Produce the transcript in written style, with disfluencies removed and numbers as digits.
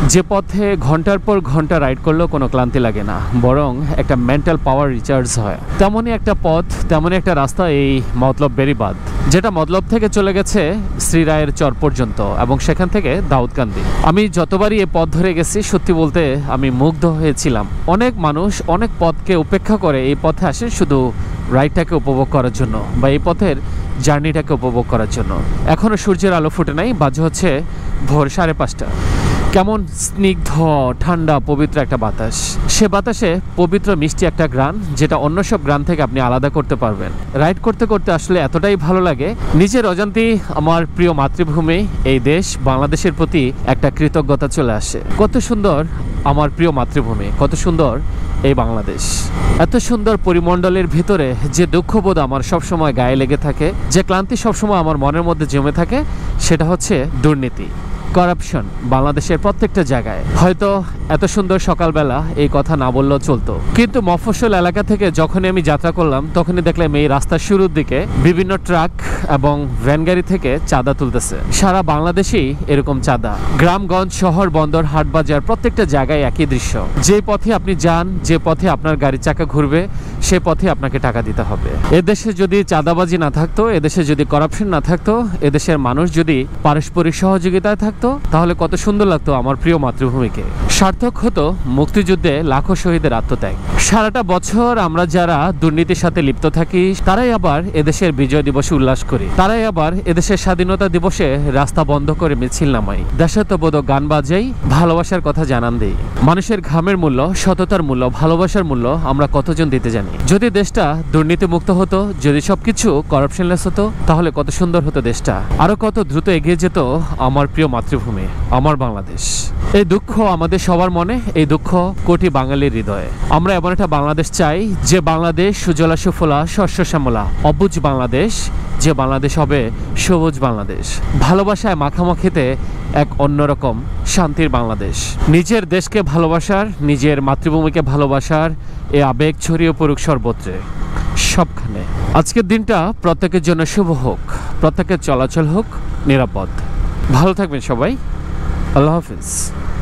যে পথে ঘন্টার পর ঘন্টা রাইড করলেও কোনো ক্লান্তি লাগে না, বরং একটা মেন্টাল পাওয়ার রিচার্জ হয়। তেমনই একটা পথ, তেমনই একটা রাস্তা এই মতলব বেরিবাদ, যেটা মতলব থেকে চলে গেছে শ্রীরায়ের চর পর্যন্ত এবং সেখান থেকে দাউদকান্দি। আমি যতবারই এই পথ ধরে গেছি, সত্যি বলতে আমি মুগ্ধ হয়েছিলাম। অনেক মানুষ অনেক পথকে উপেক্ষা করে এই পথে আসে শুধু রাইডটাকে উপভোগ করার জন্য বা এই পথের জার্নিটাকে উপভোগ করার জন্য। এখনও সূর্যের আলো ফুটে নাই, বাজে হচ্ছে ভোর 5:30। কেমন স্নিগ্ধ, ঠান্ডা, পবিত্র একটা বাতাস। সে বাতাসে পবিত্র মিষ্টি একটা গ্রান, যেটা অন্য সব গ্রান থেকে আপনি আলাদা করতে পারবেন। রাইড করতে করতে আসলে এতটাই ভালো লাগে, নিজের অজান্তেই আমার প্রিয় মাতৃভূমি এই দেশ বাংলাদেশের প্রতি একটা কৃতজ্ঞতা চলে আসে। কত সুন্দর আমার প্রিয় মাতৃভূমি, কত সুন্দর এই বাংলাদেশ। এত সুন্দর পরিমণ্ডলের ভিতরে যে দুঃখবোধ আমার সবসময় গায়ে লেগে থাকে, যে ক্লান্তি সবসময় আমার মনের মধ্যে জমে থাকে, সেটা হচ্ছে দুর্নীতি, করাপশন। বাংলাদেশের প্রত্যেকটা জায়গায়। হয়তো এত সুন্দর সকালবেলা এই কথা না বললেও চলতো, কিন্তু মফস্বল এলাকা থেকে যখনই আমি যাত্রা করলাম, তখনই দেখলাম এই রাস্তার শুরুর দিকে বিভিন্ন ট্রাক এবং ভ্যান গাড়ি থেকে চাঁদা তুলতেছে। সারা বাংলাদেশেই এরকম চাঁদা। গ্রামগঞ্জ, শহর, বন্দর, হাট বাজার, প্রত্যেকটা জায়গায় একই দৃশ্য। যে পথে আপনি যান, যে পথে আপনার গাড়ির চাকা ঘুরবে, সে পথে আপনাকে টাকা দিতে হবে। এদেশে যদি চাঁদাবাজি না থাকতো, এদেশে যদি করাপশন না থাকতো, এদেশের মানুষ যদি পারস্পরিক সহযোগিতায় থাকতো, তাহলে কত সুন্দর লাগতো আমার প্রিয় মাতৃভূমিকে। সার্থক হতো মুক্তিযুদ্ধে লাখো শহীদের আত্মত্যাগ। সারাটা বছর আমরা যারা দুর্নীতির সাথে লিপ্ত থাকি, তারাই আবার এদেশের বিজয় দিবসে উল্লাস করি, তারাই আবার এদেশের স্বাধীনতা দিবসে রাস্তা বন্ধ করে মিছিল নামাই, দেশাত্মবোধক গান বাজাই, ভালোবাসার কথা জানান দেই। মানুষের ঘামের মূল্য, সততার মূল্য, ভালোবাসার মূল্য আমরা কতজন দিতে জানি। যদি দেশটা দুর্নীতি মুক্ত হতো, যদি সবকিছু করাপশনলেস হতো, তাহলে কত সুন্দর হতো দেশটা। আরো কত দ্রুত এগিয়ে যেত আমার প্রিয় মাতৃভূমি, আমার বাংলাদেশ। এই দুঃখ আমাদের সবার মনে, এই দুঃখ কোটি বাঙালির হৃদয়ে। আমরা এমন একটা বাংলাদেশ চাই, যে বাংলাদেশ সুজলা সুফলা, শস্য শ্যামলা, অবুজ বাংলাদেশ, যে বাংলাদেশ হবে সবুজ বাংলাদেশ। ভালোবাসায় মাখামাখিতে এক অন্যরকম শান্তির বাংলাদেশ। নিজের দেশকে ভালোবাসার, নিজের মাতৃভূমিকে ভালোবাসার এ আবেগ ছড়িয়ে পড়ুক সর্বত্রে, সবখানে। আজকের দিনটা প্রত্যেকের জন্য শুভ হোক, প্রত্যেকের চলাচল হোক নিরাপদ। ভালো থাকবেন সবাই। আল্লাহ হাফিজ।